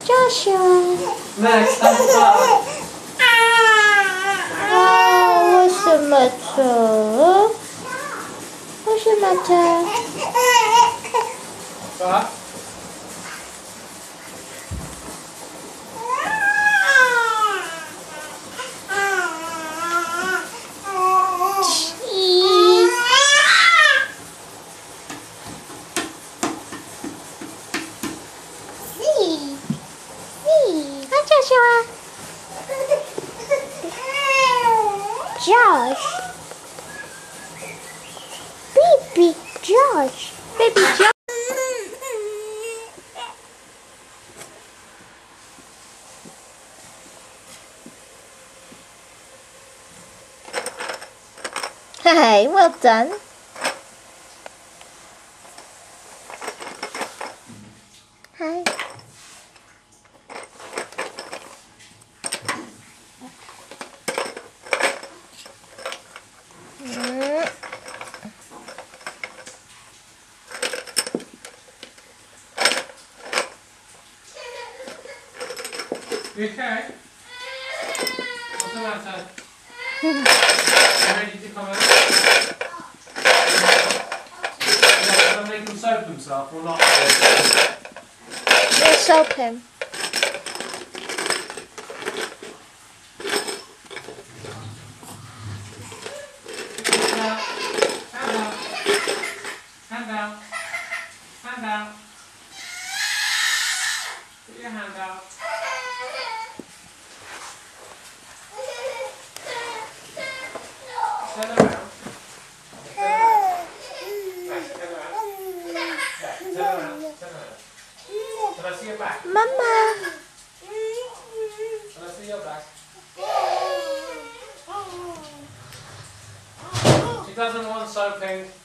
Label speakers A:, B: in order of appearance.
A: Joshua.
B: Max, stand up.
A: Oh, 为什么这？为什么这？
B: What?
A: Joshua. Josh. Baby Josh. Baby Josh. Hey, well done. Hi.
B: You okay? What's the matter? You ready to come out? Can I make him soap himself or not?
A: We'll soap him.
B: Hand out. Hand out. Hand out. Put your hand out. Turn around. Turn around. Can I see your back?
A: Mama.
B: Can I see your back? She doesn't want soaping.